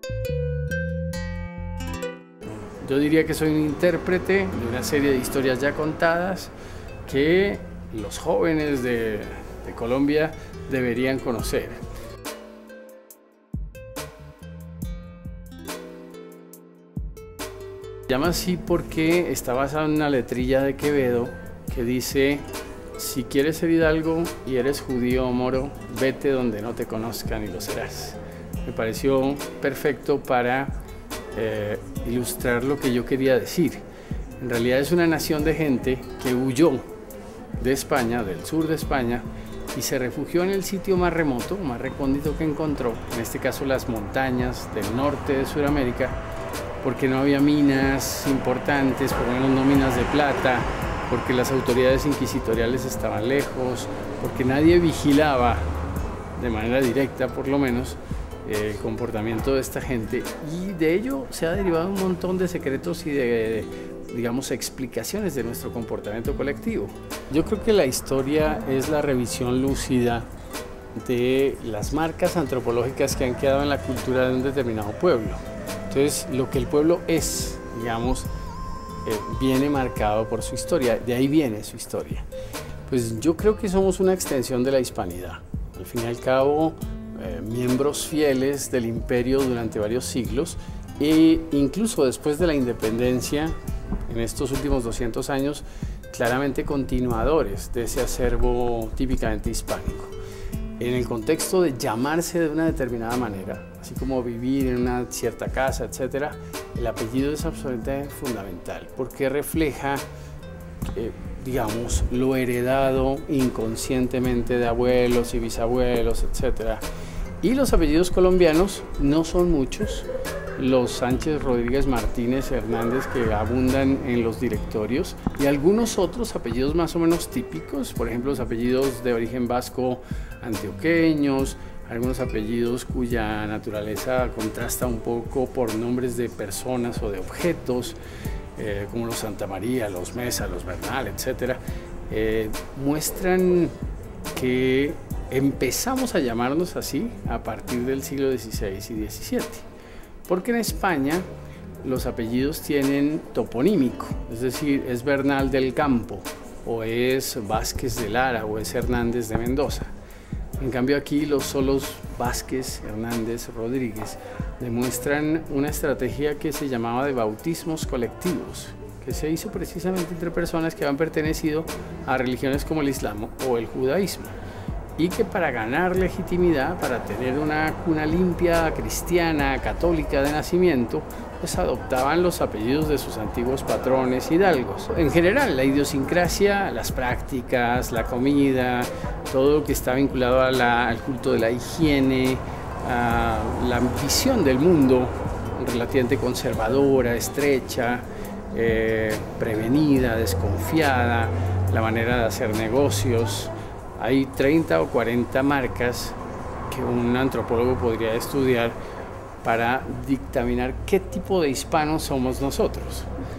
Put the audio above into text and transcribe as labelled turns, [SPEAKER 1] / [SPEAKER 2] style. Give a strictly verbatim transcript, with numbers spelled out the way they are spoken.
[SPEAKER 1] Yo diría que soy un intérprete de una serie de historias ya contadas que los jóvenes de, de Colombia deberían conocer. Se llama así porque está basado en una letrilla de Quevedo que dice: si quieres ser hidalgo y eres judío o moro, vete donde no te conozcan y lo serás. Me pareció perfecto para eh, ilustrar lo que yo quería decir. En realidad es una nación de gente que huyó de España, del sur de España, y se refugió en el sitio más remoto, más recóndito que encontró, en este caso las montañas del norte de Sudamérica, porque no había minas importantes, por lo menos no minas de plata, porque las autoridades inquisitoriales estaban lejos, porque nadie vigilaba de manera directa, por lo menos, el comportamiento de esta gente, y de ello se ha derivado un montón de secretos y de, de, digamos, explicaciones de nuestro comportamiento colectivo. Yo creo que la historia es la revisión lúcida de las marcas antropológicas que han quedado en la cultura de un determinado pueblo. Entonces, lo que el pueblo es, digamos, eh, viene marcado por su historia, de ahí viene su historia. Pues yo creo que somos una extensión de la hispanidad. Al fin y al cabo, eh, miembros fieles del imperio durante varios siglos, e incluso después de la independencia, en estos últimos doscientos años, claramente continuadores de ese acervo típicamente hispánico. En el contexto de llamarse de una determinada manera, así como vivir en una cierta casa, etcétera, el apellido es absolutamente fundamental porque refleja, eh, digamos, lo heredado inconscientemente de abuelos y bisabuelos, etcétera. Y los apellidos colombianos no son muchos. Los Sánchez, Rodríguez, Martínez, Hernández, que abundan en los directorios, y algunos otros apellidos más o menos típicos, por ejemplo los apellidos de origen vasco antioqueños, algunos apellidos cuya naturaleza contrasta un poco por nombres de personas o de objetos, eh, como los Santa María, los Mesa, los Bernal, etcétera, eh, muestran que empezamos a llamarnos así a partir del siglo dieciséis y diecisiete. Porque en España los apellidos tienen toponímico, es decir, es Bernal del Campo, o es Vázquez de Lara, o es Hernández de Mendoza. En cambio aquí los solos Vázquez, Hernández, Rodríguez demuestran una estrategia que se llamaba de bautismos colectivos, que se hizo precisamente entre personas que habían pertenecido a religiones como el Islam o el judaísmo, y que para ganar legitimidad, para tener una cuna limpia, cristiana, católica de nacimiento, pues adoptaban los apellidos de sus antiguos patrones hidalgos. En general, la idiosincrasia, las prácticas, la comida, todo lo que está vinculado a la, al culto de la higiene, a la visión del mundo relativamente conservadora, estrecha, eh, prevenida, desconfiada, la manera de hacer negocios. Hay treinta o cuarenta marcas que un antropólogo podría estudiar para dictaminar qué tipo de hispanos somos nosotros.